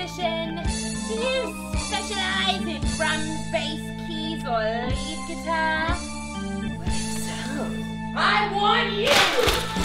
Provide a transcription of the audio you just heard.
musician? Do you specialize in drums, bass, keys, or lead guitar? Well, if so, I want you!